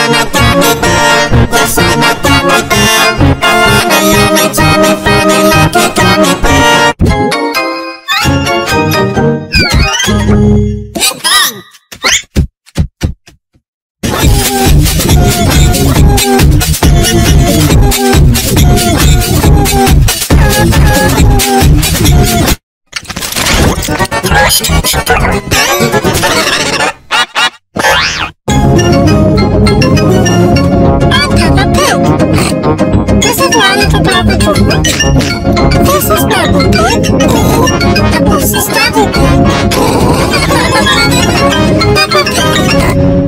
I'm a gummy bear. Yes, I'm a gummy bear. I wanna yummy, tummy, funny like a gummy bear. Pinkfong! This is Monica Peppa. This is Peppa Pig. And this is Daddy Pig. Peppa Pig.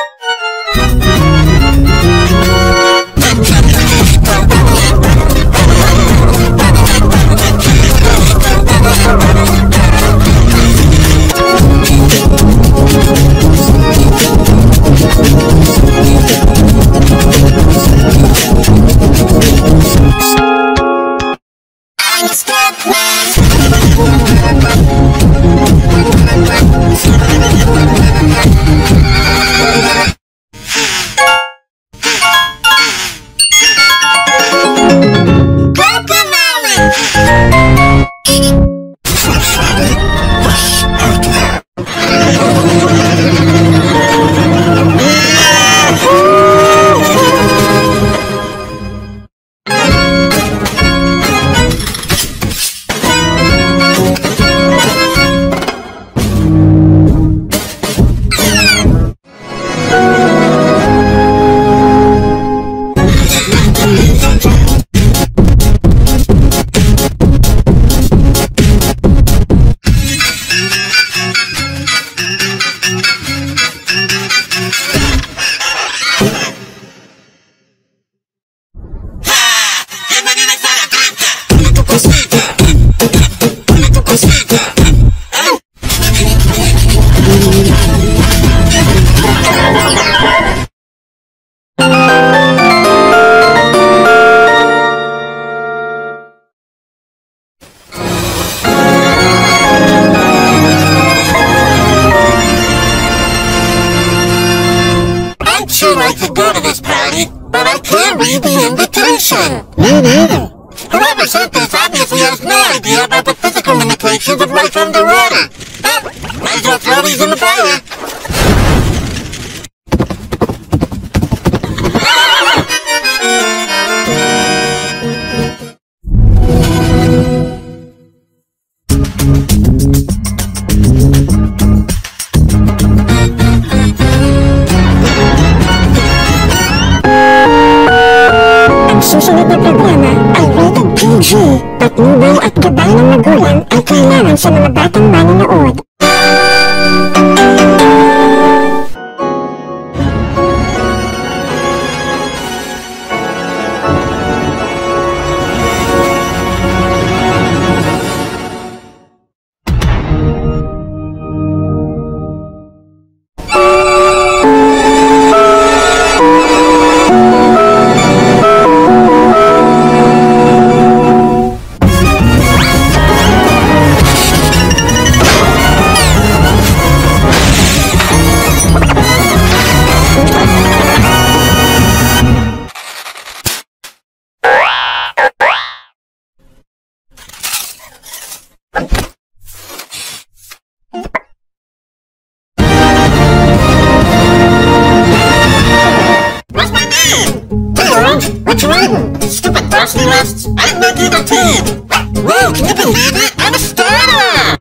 I'd like to go to this party, but I can't read the invitation. Me neither. Whoever sent this obviously has no idea about the physical limitations of life underwater. But might as well throw these in the fire. Susunod na programa ay rated PG, patnubay at gabay ng magulang ay kailangan sa mga batang manonood. What's wrong? Stupid thirsty lists! I'm making a team! Whoa, can you believe it? I'm a starter!